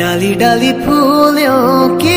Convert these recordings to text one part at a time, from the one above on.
डाली डाली फूलों की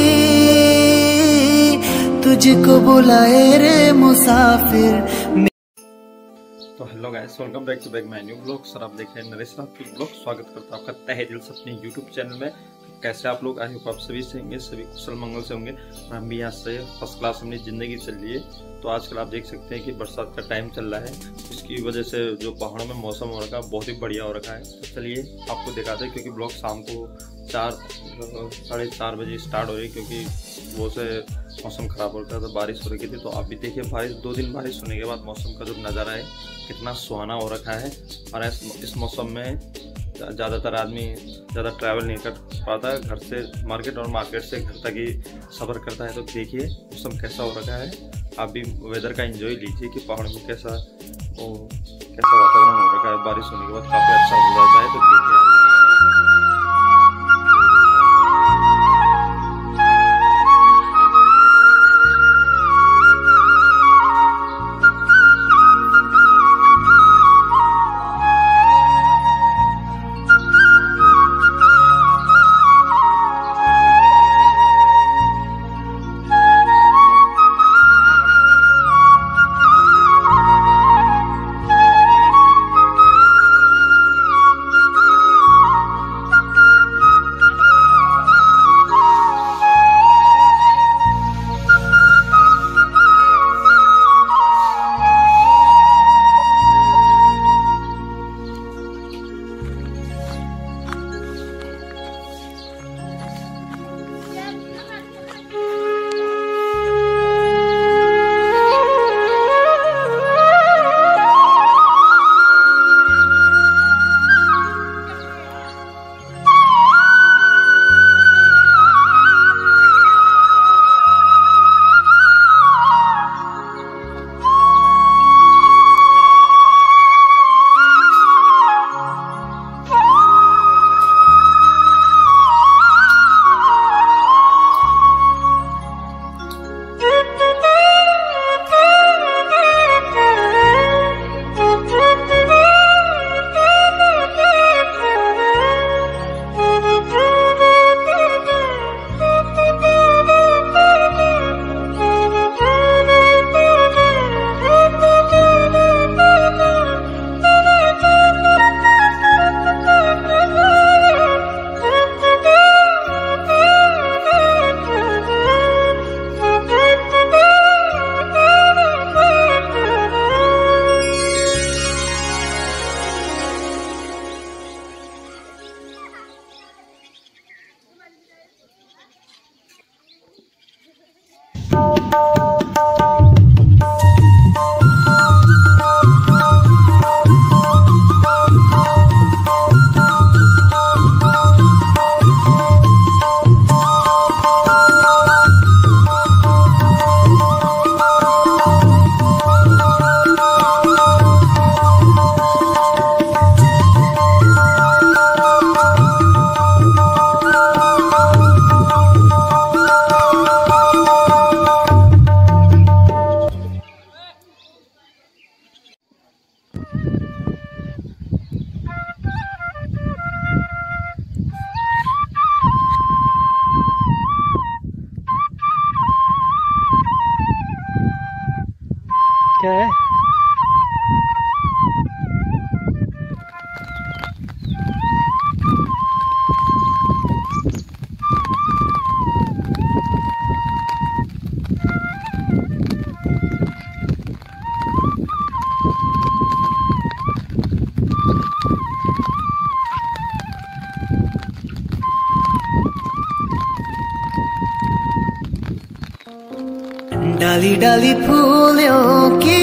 तुझको बुलाए रे मुसाफिर। तो hello guys, welcome back to my new blog. Sir आप देख रहे हैं नरेश राव की ब्लॉग। स्वागत करता हूं आपका तहे दिल से अपने यूट्यूब चैनल में। कैसे आप लोग, आई होप आप सभी से होंगे, सभी कुशल मंगल से होंगे। हम भी यहाँ से फर्स्ट क्लास अपनी जिंदगी चल रही है। तो आजकल आप देख सकते हैं कि बरसात का टाइम चल रहा है, इसकी वजह से जो पहाड़ों में मौसम हो रखा है बहुत ही बढ़िया हो रखा है। तो चलिए आपको दिखाते हैं, क्योंकि ब्लॉग शाम को 4-4:30 बजे स्टार्ट हो रही है, क्योंकि वो से मौसम खराब हो रखा है, तो बारिश हो रही थी। तो आप भी देखिए, बारिश 2 दिन बारिश होने के बाद मौसम का जो नज़ारा है कितना सुहाना हो रखा है। और इस मौसम में ज़्यादातर आदमी ज़्यादा ट्रैवल नहीं कर पाता, घर से मार्केट और मार्केट से घर तक ही सफ़र करता है। तो देखिए मौसम कैसा हो रखा है, आप भी वेदर का एंजॉय लीजिए कि पहाड़ में कैसा वातावरण हो रखा है। बारिश होने के बाद काफ़ी अच्छा हो जाता है। तो देखिए क्या है? डाली डाली फूलों की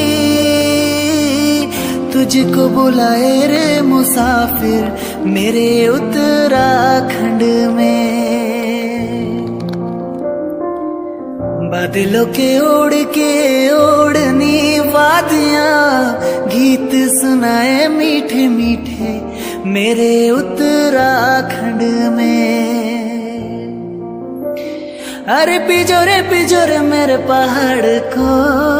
तुझको बुलाए रे मुसाफिर मेरे उत्तराखंड में। बादलों के ओढ़नी वादियां गीत सुनाए मीठे मीठे मेरे उत्तराखंड में। अरे पिजोरे मेरे पहाड़ को,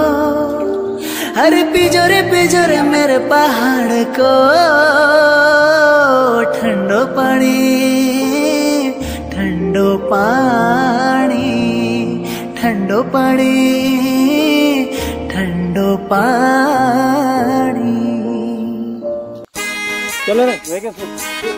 अरे पिजोरे मेरे पहाड़ को ठंडो पानी पानी ठंडो पानी ठंडो पानी। चलो रे